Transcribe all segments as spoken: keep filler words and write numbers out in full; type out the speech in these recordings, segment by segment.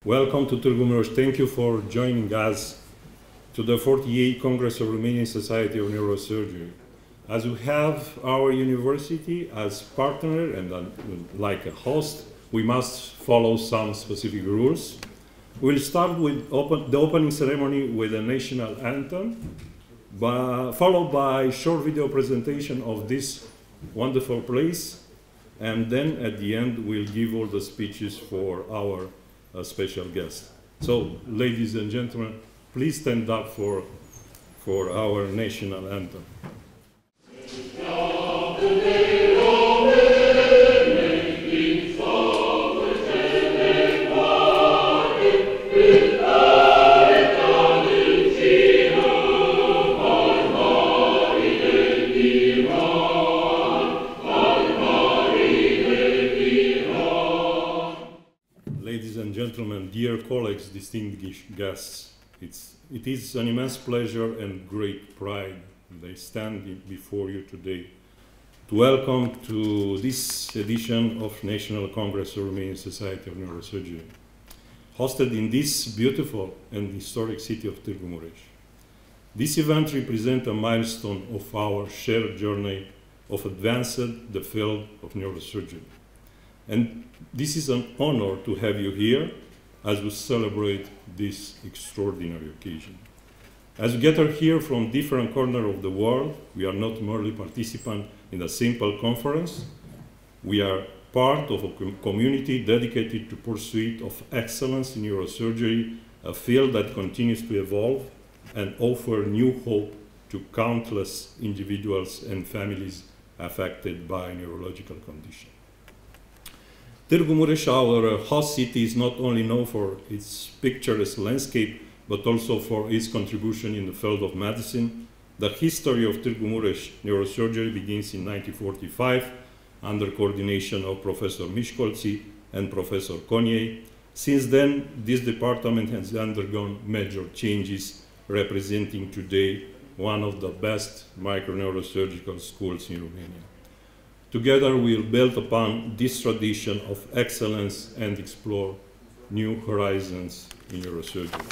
Welcome to Târgu Mureș. Thank you for joining us to the forty-eighth Congress of Romanian Society of Neurosurgery. As we have our university as partner and uh, like a host, we must follow some specific rules. We'll start with open, the opening ceremony with a national anthem, but followed by a short video presentation of this wonderful place, and then at the end we'll give all the speeches for our uh, special guest. So, ladies and gentlemen, please stand up for, for our national anthem. Ladies and gentlemen, dear colleagues, distinguished guests, it's, it is an immense pleasure and great pride that I stand before you today to welcome to this edition of National Congress of Romanian Society of Neurosurgery, hosted in this beautiful and historic city of Târgu Mureș. This event represents a milestone of our shared journey of advancing the field of neurosurgery. And this is an honor to have you here as we celebrate this extraordinary occasion. As we gather here from different corners of the world, we are not merely participants in a simple conference. We are part of a com community dedicated to pursuit of excellence in neurosurgery, a field that continues to evolve and offer new hope to countless individuals and families affected by neurological conditions. Târgu Mureș, our host city, is not only known for its picturesque landscape, but also for its contribution in the field of medicine. The history of Târgu Mureș neurosurgery begins in nineteen forty-five under coordination of Professor Miscolci and Professor Coniei. Since then, this department has undergone major changes, representing today one of the best microneurosurgical schools in Romania. Together, we'll build upon this tradition of excellence and explore new horizons in neurosurgery.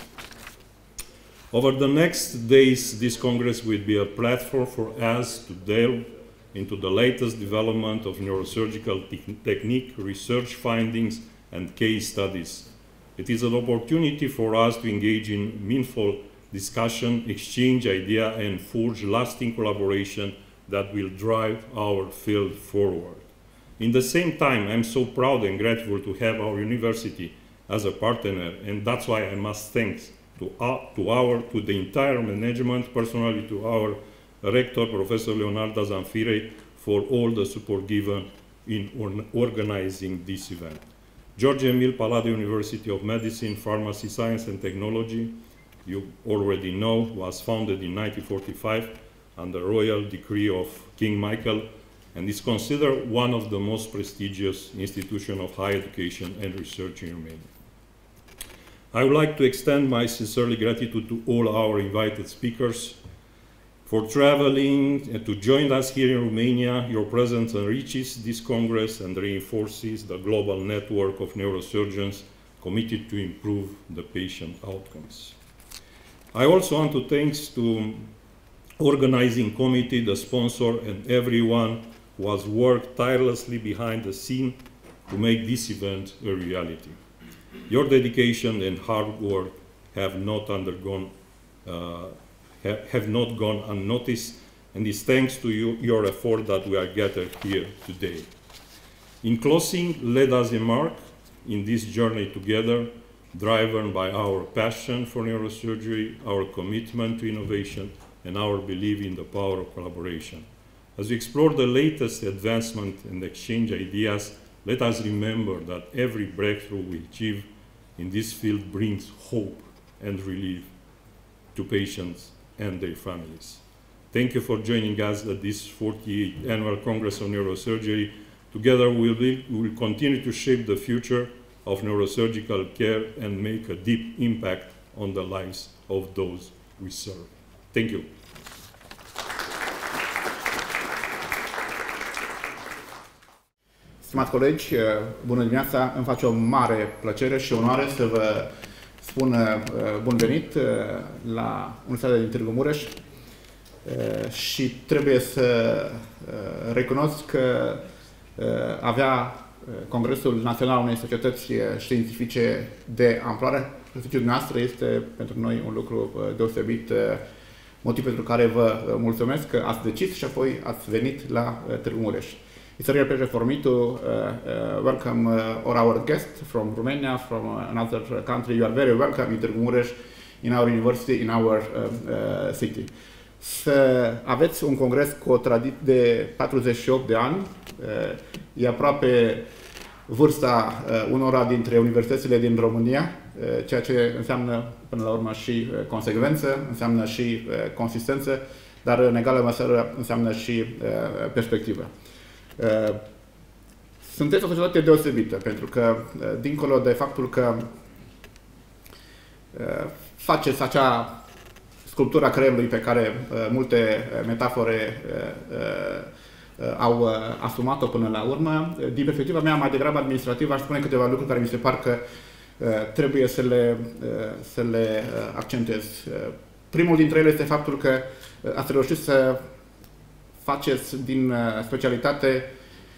Over the next days, this Congress will be a platform for us to delve into the latest development of neurosurgical te technique, research findings, and case studies. It is an opportunity for us to engage in meaningful discussion, exchange ideas, and forge lasting collaboration that will drive our field forward. In the same time, I'm so proud and grateful to have our university as a partner, and that's why I must thank to, uh, to, our, to the entire management, personally to our rector, Professor Leonarda Zanfirei, for all the support given in or organizing this event. George Emil Palade University of Medicine, Pharmacy, Science and Technology, you already know, was founded in nineteen forty-five under royal decree of King Michael, and is considered one of the most prestigious institutions of higher education and research in Romania. I would like to extend my sincere gratitude to all our invited speakers for traveling and to join us here in Romania. Your presence enriches this Congress and reinforces the global network of neurosurgeons committed to improve the patient outcomes. I also want to thank to organizing committee, the sponsor, and everyone who has worked tirelessly behind the scene to make this event a reality. Your dedication and hard work have not undergone, uh, ha have not gone unnoticed, and it's thanks to you, your effort that we are gathered here today. In closing, let us embark in this journey together, driven by our passion for neurosurgery, our commitment to innovation, and our belief in the power of collaboration. As we explore the latest advancement and exchange ideas, let us remember that every breakthrough we achieve in this field brings hope and relief to patients and their families. Thank you for joining us at this forty-eighth Annual Congress of Neurosurgery. Together we will, we will continue to shape the future of neurosurgical care and make a deep impact on the lives of those we serve. Thank you. Stimați colegi, bună dimineața! Îmi face o mare plăcere și onoare să vă spun bun venit la Universitatea din Târgu Mureș și trebuie să recunosc că avea Congresul Național al unei societăți științifice de amploare. Prestigiul noastră este pentru noi un lucru deosebit, motiv pentru care vă mulțumesc că ați decis și apoi ați venit la Târgu Mureș. It's a real pleasure for me to uh, uh, welcome uh, all our guests from Romania, from uh, another country. You are very welcome in Târgu Mureș, in our university, in our uh, uh, city. Să aveți un congres cu o tradiție de patruzeci și opt de ani, uh, e aproape vârsta uh, unora dintre universitățile din România, uh, ceea ce înseamnă până la urmă și uh, consecvență, înseamnă și uh, consistență, dar în egală măsură înseamnă și uh, perspectivă. Sunteți o societate deosebită, pentru că, dincolo de faptul că faceți acea sculptură a creierului pe care multe metafore au asumat-o până la urmă, din perspectiva mea mai degrabă administrativă, aș spune câteva lucruri care mi se par că trebuie să le, să le accentuez. Primul dintre ele este faptul că ați reușit să faceți din specialitate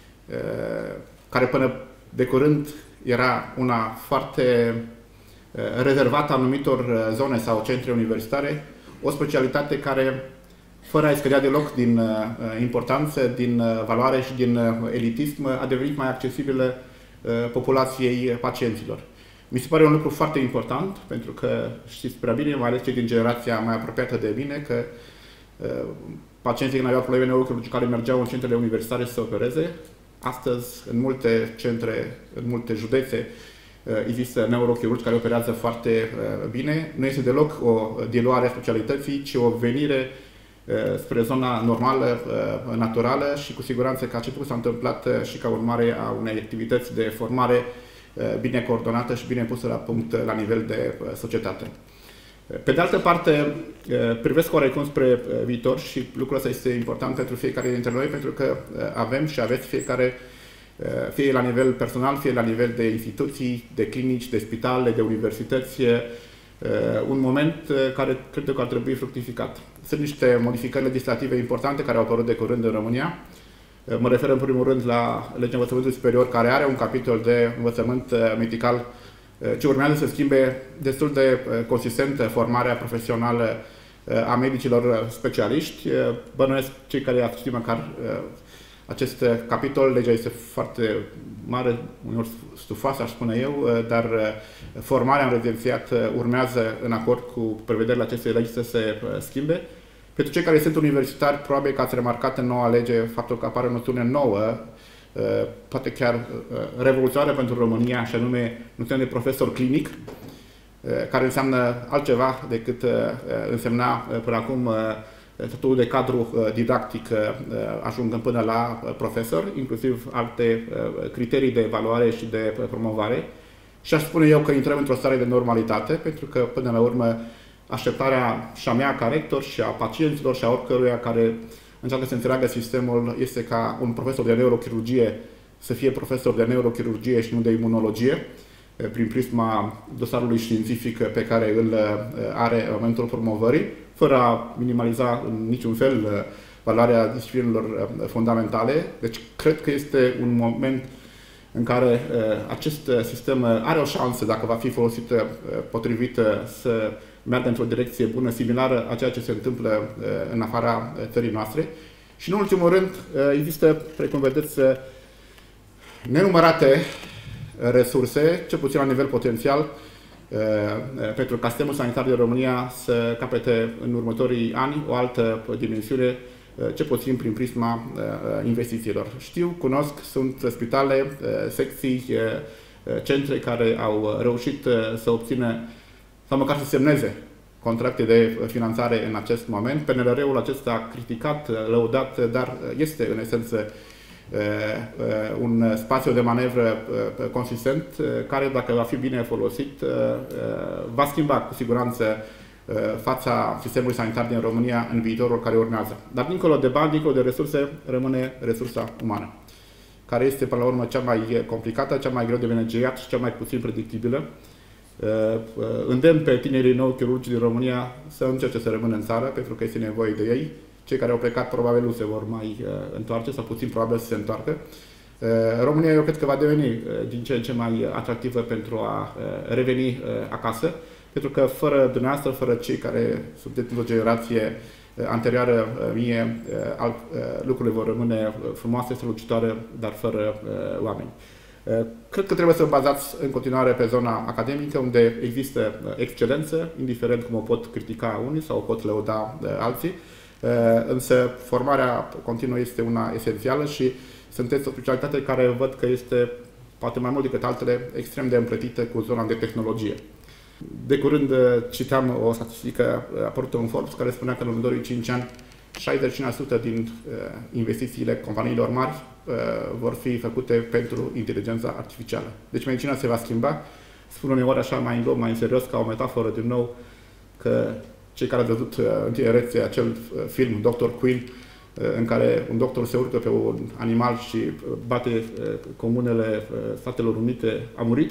care până de curând era una foarte rezervată anumitor zone sau centre universitare, o specialitate care, fără a scădea deloc din importanță, din valoare și din elitism, a devenit mai accesibilă populației pacienților. Mi se pare un lucru foarte important, pentru că știți prea bine, mai ales cei din generația mai apropiată de mine, că pacienții când aveau probleme neurochirurgicale mergeau în centrele universitare să se opereze. Astăzi, în multe centre, în multe județe, există neurochirurgi care operează foarte bine. Nu este deloc o diluare a specialității, ci o venire spre zona normală, naturală și cu siguranță că acest lucru s-a întâmplat și ca urmare a unei activități de formare bine coordonată și bine pusă la punct la nivel de societate. Pe de altă parte, privesc oarecum spre viitor și lucrul ăsta este important pentru fiecare dintre noi, pentru că avem și aveți fiecare, fie la nivel personal, fie la nivel de instituții, de clinici, de spitale, de universități, un moment care cred că ar trebui fructificat. Sunt niște modificări legislative importante care au apărut de curând în România. Mă refer în primul rând la legea învățământului superior, care are un capitol de învățământ medical ce urmează să schimbe destul de consistent formarea profesională a medicilor specialiști. Bănuiesc cei care ați ști măcar acest capitol, legea este foarte mare, uneori stufoasă, aș spune eu, dar formarea în rezidențiat urmează în acord cu prevederile acestei legi să se schimbe. Pentru cei care sunt universitari, probabil că ați remarcat în noua lege faptul că apare o noțiune nouă, poate chiar revoluționară pentru România, și anume noțiunea de profesor clinic, care înseamnă altceva decât însemna până acum statutul de cadru didactic, ajungând până la profesor, inclusiv alte criterii de evaluare și de promovare. Și aș spune eu că intrăm într-o stare de normalitate, pentru că până la urmă așteptarea și a mea ca rector și a pacienților și a oricăruia care încearcă să înțeleagă sistemul este ca un profesor de neurochirurgie să fie profesor de neurochirurgie și nu de imunologie, prin prisma dosarului științific pe care îl are în momentul promovării, fără a minimaliza în niciun fel valoarea disciplinelor fundamentale. Deci cred că este un moment în care acest sistem are o șansă, dacă va fi folosit potrivit, să meargă într-o direcție bună, similară a ceea ce se întâmplă în afara țării noastre. Și în ultimul rând, există, precum vedeți, nenumărate resurse, cel puțin la nivel potențial, pentru ca sistemul sanitar din România să capete în următorii ani o altă dimensiune, cel puțin prin prisma investițiilor. Știu, cunosc, sunt spitale, secții, centre care au reușit să obțină sau măcar să semneze contracte de finanțare în acest moment. P N R R-ul acesta criticat, lăudat, dar este în esență un spațiu de manevră consistent care, dacă va fi bine folosit, va schimba cu siguranță fața sistemului sanitar din România în viitorul care urmează. Dar dincolo de bani, dincolo de resurse, rămâne resursa umană. care este până la urmă cea mai complicată, cea mai greu de manageriat și cea mai puțin predictibilă. Îndemn pe tinerii nou chirurgi din România să încerce să rămână în țară, pentru că este nevoie de ei. Cei care au plecat probabil nu se vor mai întoarce, sau puțin probabil să se întoarcă. România, eu cred că va deveni din ce în ce mai atractivă pentru a reveni acasă, pentru că fără dumneavoastră, fără cei care sunt de o generație anterioară mie, lucrurile vor rămâne frumoase, strălucitoare, dar fără oameni. Cred că trebuie să vă bazați în continuare pe zona academică, unde există excelență, indiferent cum o pot critica unii sau o pot lăuda alții, însă formarea continuă este una esențială și sunteți o specialitate care văd că este, poate mai mult decât altele, extrem de împletită cu zona de tehnologie. De curând citeam o statistică apărută în Forbes care spunea că în următorii cinci ani șaizeci la sută din investițiile companiilor mari vor fi făcute pentru inteligența artificială. Deci medicina se va schimba. Spun uneori așa mai în glob, mai în serios, ca o metaforă din nou, că cei care au văzut în tinerețe acel film doctor Queen, în care un doctor se urcă pe un animal și bate comunele Statelor Unite, a murit.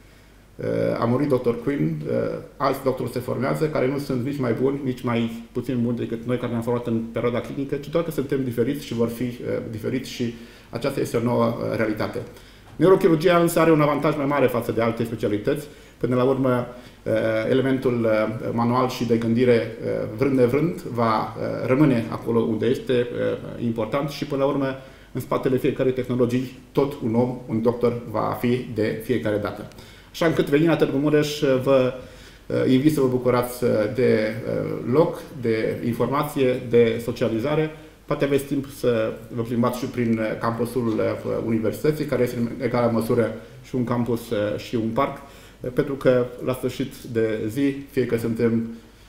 A murit doctor Queen, alți doctori se formează, care nu sunt nici mai buni, nici mai puțin buni decât noi care ne-am format în perioada clinică, ci doar că suntem diferiți și vor fi diferiți și aceasta este o nouă realitate. Neurochirurgia însă are un avantaj mai mare față de alte specialități. Până la urmă, elementul manual și de gândire, vrând nevrând, va rămâne acolo unde este important și până la urmă, în spatele fiecărei tehnologii, tot un om, un doctor, va fi de fiecare dată. Așa încât venind la Târgu Mureș, vă invit să vă bucurați de loc, de informație, de socializare. Poate aveți timp să vă plimbați și prin campusul universității, care este în egală măsură și un campus și un parc, pentru că la sfârșit de zi, fie că suntem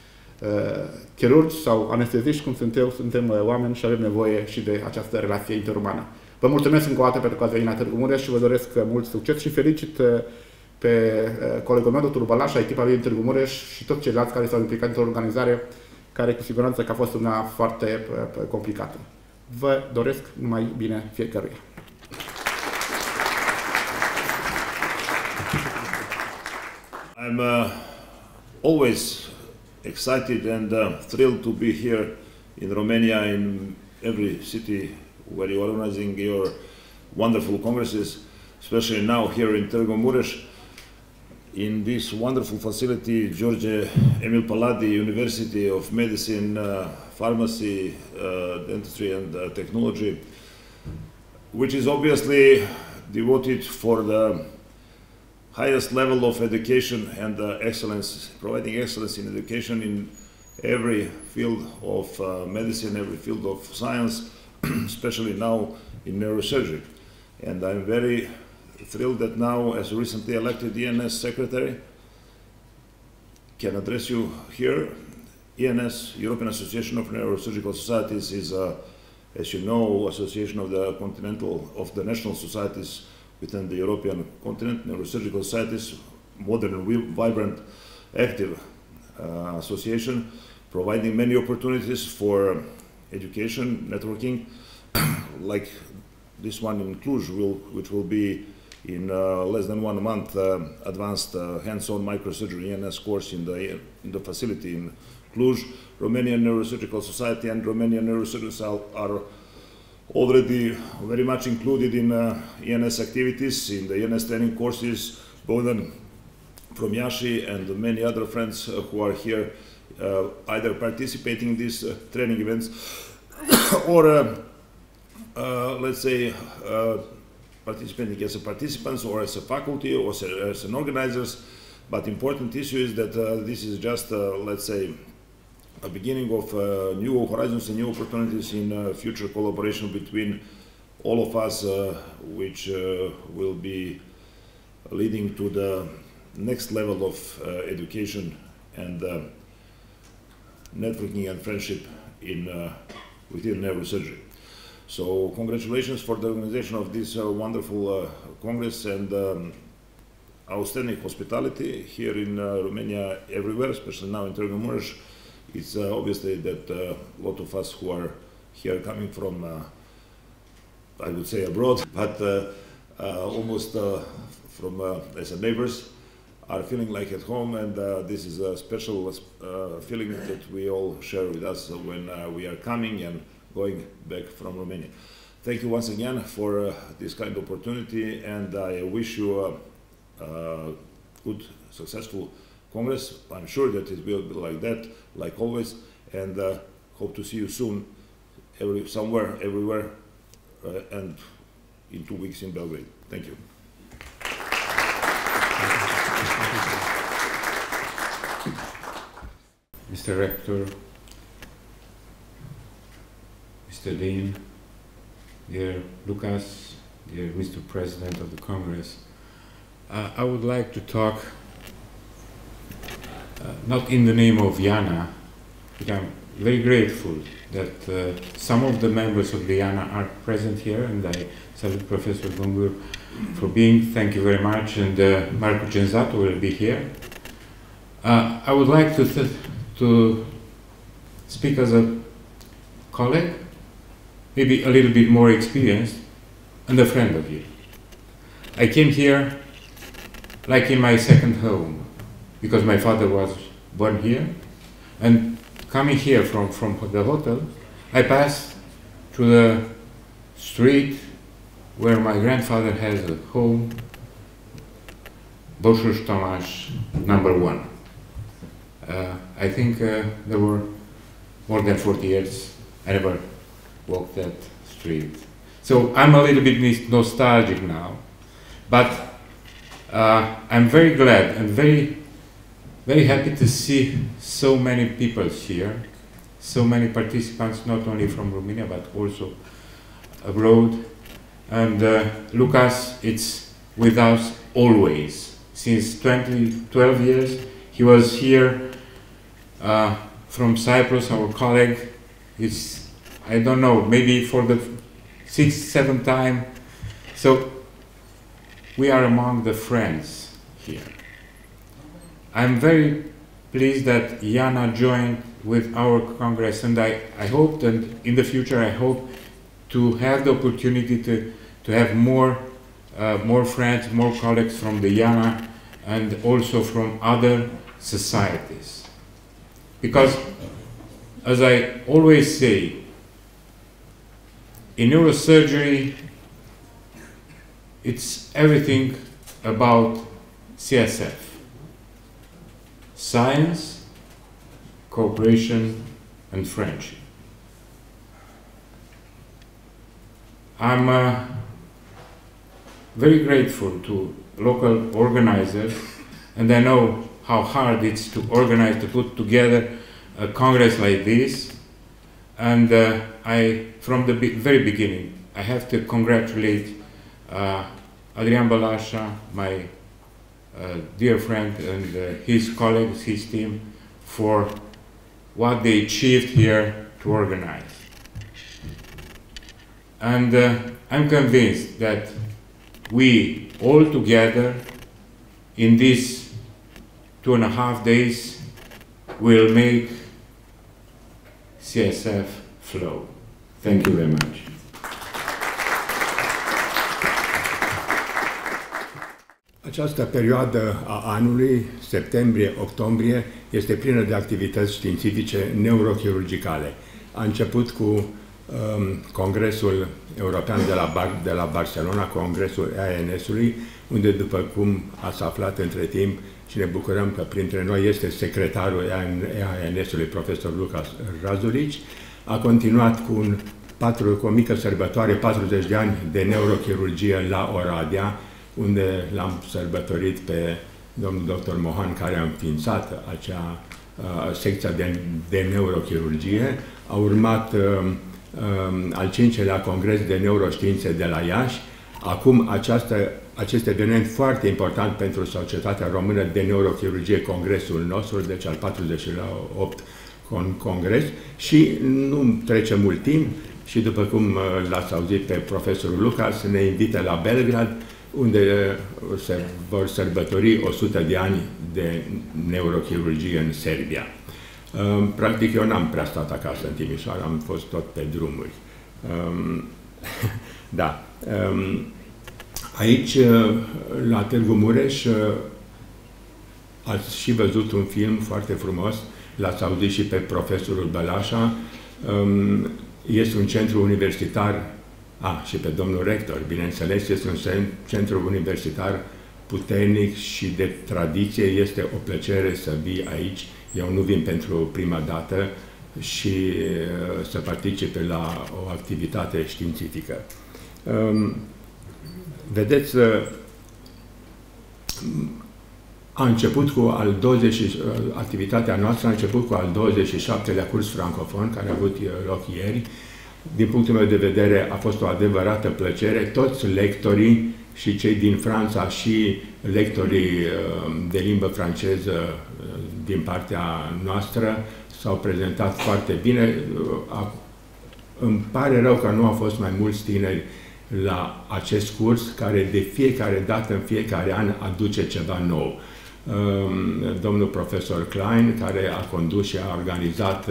chirurgi sau anesteziști, cum sunt eu, suntem oameni și avem nevoie și de această relație interumană. Vă mulțumesc încă o dată pentru că ați venit la Târgu Mureș și vă doresc mult succes și felicit pe colegul meu, doctorul Balaș, echipa lui din Târgu Mureș și toți ceilalți care s-au implicat într-o organizare care cu siguranță că a fost una foarte complicată. Vă doresc numai bine fiecăruia. I'm uh, always excited and uh, thrilled to be here in Romania, in every city where you are organizing your wonderful congresses, especially now here in Târgu Mureș, in this wonderful facility, George Emil Palladi University of Medicine, uh, Pharmacy, uh, Dentistry and uh, Technology, which is obviously devoted for the highest level of education and uh, excellence, providing excellence in education in every field of uh, medicine, every field of science, especially now in neurosurgery. And I'm very thrilled that now, as a recently elected E N S secretary, can address you here. E N S, European Association of Neurosurgical Societies, is, uh, as you know, association of the continental, of the national societies within the European continent, neurosurgical societies, modern, vibrant, active uh, association, providing many opportunities for education, networking, like this one in Cluj, will, which will be in uh, less than one month, uh, advanced uh, hands-on microsurgery E N S course in the, in the facility in Cluj. Romanian Neurosurgical Society and Romanian Neurosurgeons are already very much included in uh, E N S activities, in the E N S training courses. Bogdan from Iași and many other friends uh, who are here uh, either participating in these uh, training events or, uh, uh, let's say, uh, participating as a participants or as a faculty or as, a, as an organizers. But important issue is that uh, this is just, uh, let's say, a beginning of uh, new horizons and new opportunities in uh, future collaboration between all of us, uh, which uh, will be leading to the next level of uh, education and uh, networking and friendship in uh, within neurosurgery. So congratulations for the organization of this uh, wonderful uh, congress and um, outstanding hospitality here in uh, Romania, everywhere, especially now in Târgu Mureș. It's uh, obviously that uh, a lot of us who are here coming from uh, I would say abroad, but uh, uh, almost uh, from uh, as a neighbors, are feeling like at home, and uh, this is a special uh, feeling that we all share with us when uh, we are coming and going back from Romania. Thank you once again for uh, this kind of opportunity, and I wish you a, a good, successful Congress. I'm sure that it will be like that, like always, and uh, hope to see you soon, every, somewhere, everywhere, uh, and in two weeks in Belgrade. Thank you. Mister Rector, Mister Dean, dear Lucas, dear Mister President of the Congress, uh, I would like to talk uh, not in the name of Jana, but I'm very grateful that uh, some of the members of the Jana are present here, and I salute Professor Gungur for being. Thank you very much, and uh, Marco Genzato will be here. Uh, I would like to th to speak as a colleague, maybe a little bit more experienced, and a friend of you. I came here like in my second home, because my father was born here, and coming here from, from the hotel, I passed to the street where my grandfather has a home, Bosush Tomasz, number one. Uh, I think uh, there were more than forty years I never walked that street. So I'm a little bit nostalgic now, but uh, I'm very glad and very, very happy to see so many people here, so many participants, not only from Romania, but also abroad. And uh, Lucas, it's with us always. Since twenty, twelve years, he was here uh, from Cyprus, our colleague. It's, I don't know, maybe for the sixth, seventh time. So we are among the friends here. I'm very pleased that Jana joined with our Congress, and I, I hope that in the future I hope to have the opportunity to, to have more, uh, more friends, more colleagues from the Jana and also from other societies. Because, as I always say, in neurosurgery, it's everything about C S F. Science, cooperation, and friendship. I'm uh, very grateful to local organizers, and I know how hard it's to organize, to put together a congress like this. And uh, I, from the be very beginning, I have to congratulate uh, Adrian Balasha, my uh, dear friend, and uh, his colleagues, his team, for what they achieved here to organize. And uh, I'm convinced that we all together in these two and a half days will make C S F flow. Thank you very much. Această perioadă a anului, septembrie-octombrie, este plină de activități științifice neurochirurgicale. A început cu um, Congresul European de la, Bar de la Barcelona, Congresul E A N S-ului, unde, după cum ați aflat între timp, și ne bucurăm că printre noi este secretarul E A N S-ului, profesor Lucas Razulici. A continuat cu, un patru, cu o mică sărbătoare, patruzeci de ani de neurochirurgie la Oradea, unde l-am sărbătorit pe domnul doctor Mohan, care a înființat acea uh, secția de, de neurochirurgie. A urmat uh, uh, al cincelea congres de neuroștiințe de la Iași. Acum această, acest eveniment foarte important pentru societatea română de neurochirurgie, congresul nostru, deci al patruzeci și opt con congres, și nu trece mult timp și după cum l-ați auzit pe profesorul Lucas, ne invită la Belgrad, unde se vor sărbători o sută de ani de neurochirurgie în Serbia. Practic, eu n-am prea stat acasă în Timișoara, am fost tot pe drumuri. Da. Aici, la Târgu Mureș, ați și văzut un film foarte frumos, l-ați auzit și pe profesorul Bălașa. Este un centru universitar, a, și pe domnul rector, bineînțeles, este un centru universitar puternic și de tradiție. Este o plăcere să vii aici. Eu nu vin pentru prima dată și să participe la o activitate științifică. Vedeți, a început cu al douăzeci, activitatea noastră a început cu al douăzeci și șaptelea curs francofon, care a avut loc ieri. Din punctul meu de vedere, a fost o adevărată plăcere. Toți lectorii, și cei din Franța și lectorii de limbă franceză din partea noastră, s-au prezentat foarte bine. Îmi pare rău că nu au fost mai mulți tineri la acest curs, care de fiecare dată, în fiecare an, aduce ceva nou. Domnul profesor Klein, care a condus și a organizat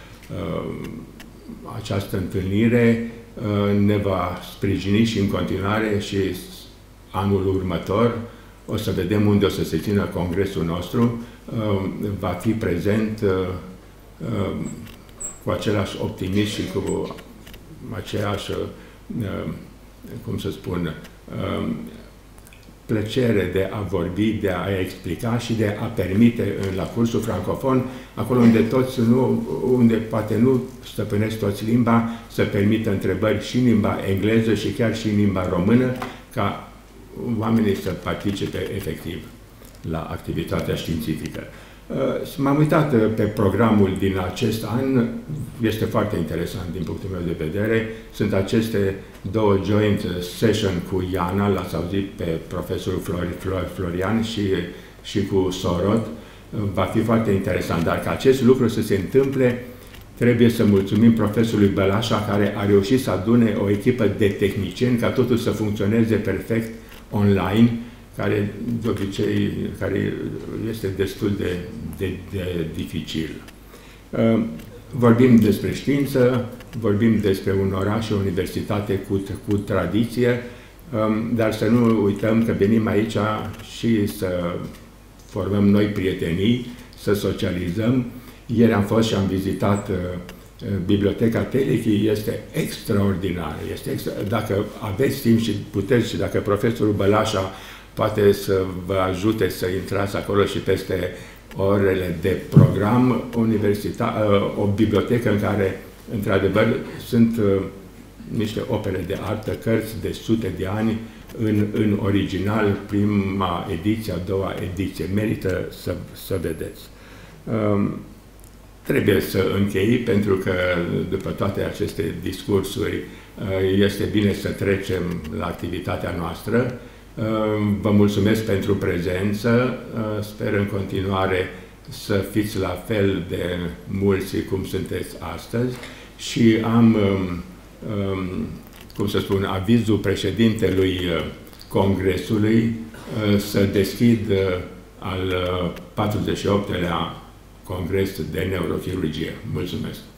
această întâlnire, ne va sprijini și în continuare și anul următor. O să vedem unde o să se țină congresul nostru. Va fi prezent cu același optimism și cu aceeași, cum să spun, plăcere de a vorbi, de a explica și de a permite la cursul francofon, acolo unde toți nu, unde poate nu stăpânesc toți limba, să permită întrebări și în limba engleză și chiar și în limba română, ca oamenii să participe efectiv la activitatea științifică. M-am uitat pe programul din acest an, este foarte interesant din punctul meu de vedere. Sunt aceste două joint session cu Iana, l-ați auzit pe profesorul Florian și, și cu Sorot. Va fi foarte interesant, dar ca acest lucru să se întâmple, trebuie să mulțumim profesorului Bălașa, care a reușit să adune o echipă de tehnicieni ca totul să funcționeze perfect online, care de obicei care este destul de, de, de dificil. Vorbim despre știință, vorbim despre un oraș și o universitate cu, cu tradiție, dar să nu uităm că venim aici și să formăm noi prietenii, să socializăm. Ieri am fost și am vizitat Biblioteca Telechi, este extraordinară. Este extra... Dacă aveți timp și puteți și dacă profesorul Bălașa poate să vă ajute să intrați acolo și peste orele de program, universitar, o bibliotecă în care, într-adevăr, sunt niște opere de artă, cărți de sute de ani în, în original, prima ediție, a doua ediție. Merită să, să vedeți. Um, trebuie să închei, pentru că după toate aceste discursuri este bine să trecem la activitatea noastră. Vă mulțumesc pentru prezență, sper în continuare să fiți la fel de mulți cum sunteți astăzi și am, cum să spun, avizul președintelui Congresului să deschid al patruzeci și optelea Congres de Neurochirurgie. Mulțumesc!